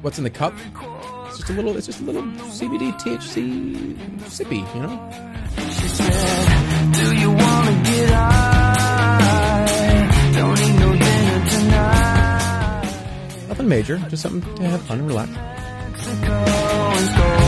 What's in the cup? It's just a little CBD THC sippy, you know? She said, do you wanna get high? Don't need no dinner tonight. Nothing major, just something to have fun and relax. Mexico and go